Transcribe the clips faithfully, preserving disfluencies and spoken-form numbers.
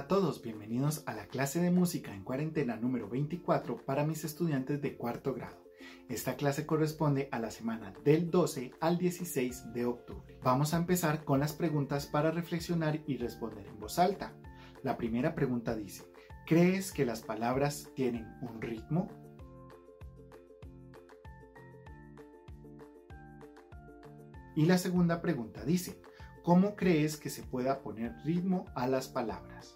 a todos, bienvenidos a la clase de música en cuarentena número veinticuatro para mis estudiantes de cuarto grado. Esta clase corresponde a la semana del doce al dieciséis de octubre. Vamos a empezar con las preguntas para reflexionar y responder en voz alta. La primera pregunta dice: ¿crees que las palabras tienen un ritmo? Y la segunda pregunta dice: ¿cómo crees que se pueda poner ritmo a las palabras?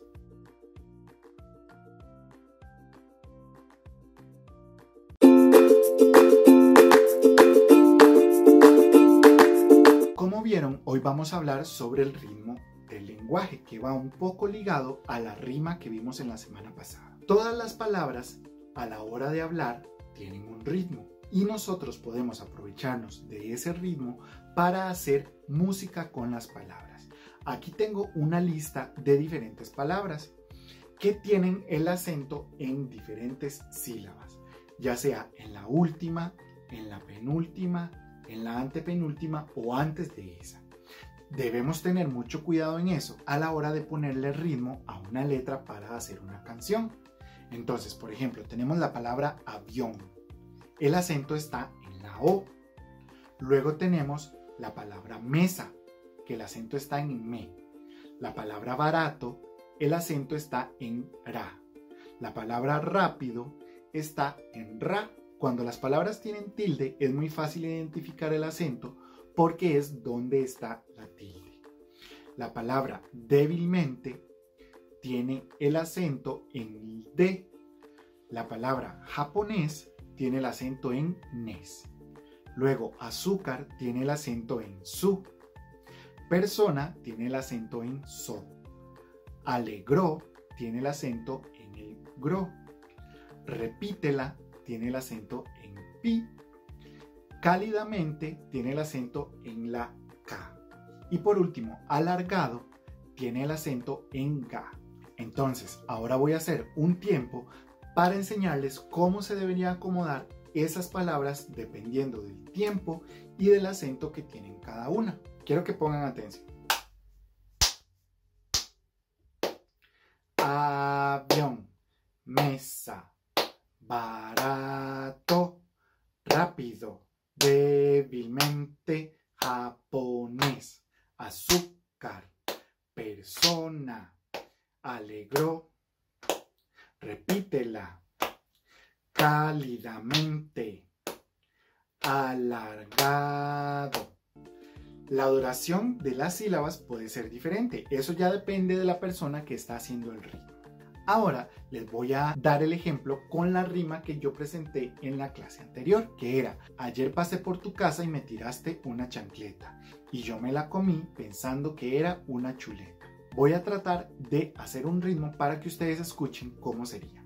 Como vieron, hoy vamos a hablar sobre el ritmo del lenguaje, que va un poco ligado a la rima que vimos en la semana pasada. Todas las palabras a la hora de hablar tienen un ritmo y nosotros podemos aprovecharnos de ese ritmo para hacer música con las palabras. Aquí tengo una lista de diferentes palabras que tienen el acento en diferentes sílabas, ya sea en la última, en la penúltima, en la antepenúltima o antes de esa. Debemos tener mucho cuidado en eso a la hora de ponerle ritmo a una letra para hacer una canción. Entonces, por ejemplo, tenemos la palabra avión. El acento está en la O. Luego tenemos la palabra mesa, que el acento está en me. La palabra barato, el acento está en ra. La palabra rápido está en ra. Cuando las palabras tienen tilde es muy fácil identificar el acento porque es donde está la tilde. La palabra débilmente tiene el acento en el D. La palabra japonés tiene el acento en nes. Luego azúcar tiene el acento en su. Persona tiene el acento en so. Alegró tiene el acento en el gro. Repítela tiene el acento en pi. Cálidamente tiene el acento en la K. Y por último, alargado tiene el acento en ga. Entonces, ahora voy a hacer un tiempo para enseñarles cómo se debería acomodar esas palabras dependiendo del tiempo y del acento que tienen cada una. Quiero que pongan atención. Avión, mesa, barato, rápido, débilmente, japonés, azúcar, persona, alegró, repítela, cálidamente, alargado. La duración de las sílabas puede ser diferente, eso ya depende de la persona que está haciendo el ritmo. Ahora les voy a dar el ejemplo con la rima que yo presenté en la clase anterior, que era: ayer pasé por tu casa y me tiraste una chancleta y yo me la comí pensando que era una chuleta. Voy a tratar de hacer un ritmo para que ustedes escuchen cómo sería.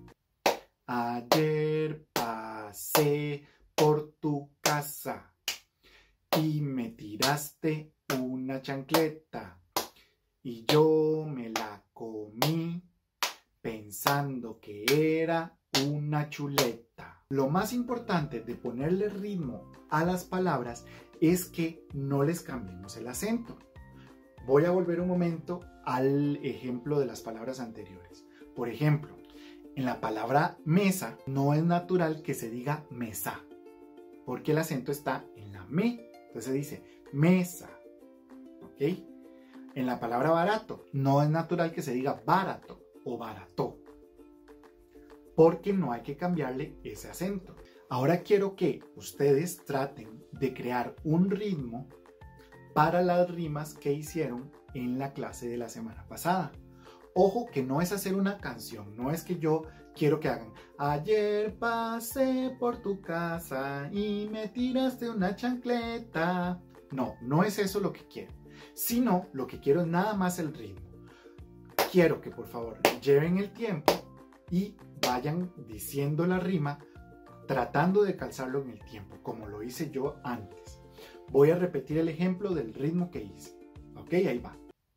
Ayer pasé por tu casa y me tiraste una chancleta y yo me la comí pensando que era una chuleta. Lo más importante de ponerle ritmo a las palabras es que no les cambiemos el acento. Voy a volver un momento al ejemplo de las palabras anteriores. Por ejemplo, en la palabra mesa no es natural que se diga mesa, porque el acento está en la me. Entonces se dice mesa. ¿Ok? En la palabra barato no es natural que se diga barato o barató, porque no hay que cambiarle ese acento. Ahora quiero que ustedes traten de crear un ritmo para las rimas que hicieron en la clase de la semana pasada. Ojo que no es hacer una canción, no es que yo quiero que hagan ayer pasé por tu casa y me tiraste una chancleta. No, no es eso lo que quiero, sino lo que quiero es nada más el ritmo. Quiero que por favor lleven el tiempo y vayan diciendo la rima tratando de calzarlo en el tiempo, como lo hice yo antes. Voy a repetir el ejemplo del ritmo que hice. Ok, ahí va.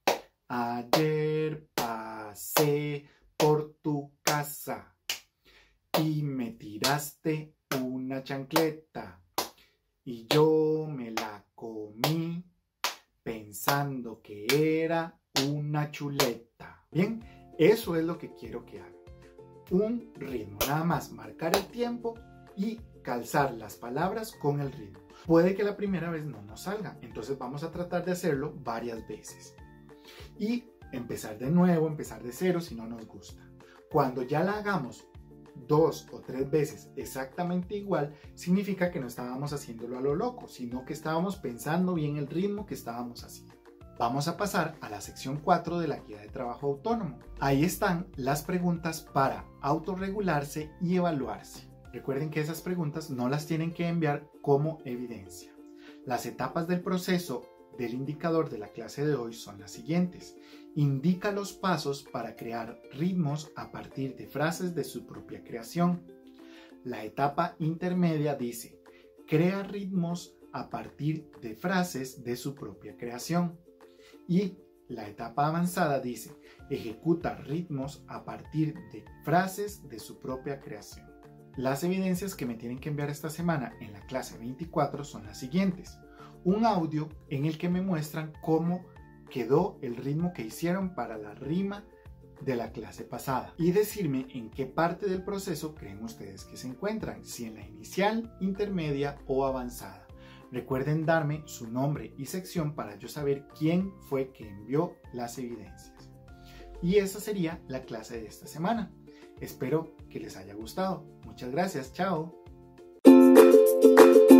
Ayer pasé por tu casa y me tiraste una chancleta y yo me la comí pensando que era una chuleta. Bien, Eso es lo que quiero que hagan. Un ritmo, nada más marcar el tiempo y calzar las palabras con el ritmo. Puede que la primera vez no nos salga, entonces vamos a tratar de hacerlo varias veces. Y empezar de nuevo, empezar de cero si no nos gusta. Cuando ya la hagamos dos o tres veces exactamente igual, significa que no estábamos haciéndolo a lo loco, sino que estábamos pensando bien el ritmo que estábamos haciendo. Vamos a pasar a la sección cuatro de la guía de trabajo autónomo. Ahí están las preguntas para autorregularse y evaluarse. Recuerden que esas preguntas no las tienen que enviar como evidencia. Las etapas del proceso del indicador de la clase de hoy son las siguientes. Indica los pasos para crear ritmos a partir de frases de su propia creación. La etapa intermedia dice, crea ritmos a partir de frases de su propia creación. Y la etapa avanzada dice, ejecuta ritmos a partir de frases de su propia creación. Las evidencias que me tienen que enviar esta semana en la clase veinticuatro son las siguientes. Un audio en el que me muestran cómo quedó el ritmo que hicieron para la rima de la clase pasada y decirme en qué parte del proceso creen ustedes que se encuentran, si en la inicial, intermedia o avanzada. Recuerden darme su nombre y sección para yo saber quién fue que envió las evidencias. Y esa sería la clase de esta semana. Espero que les haya gustado. Muchas gracias. Chao.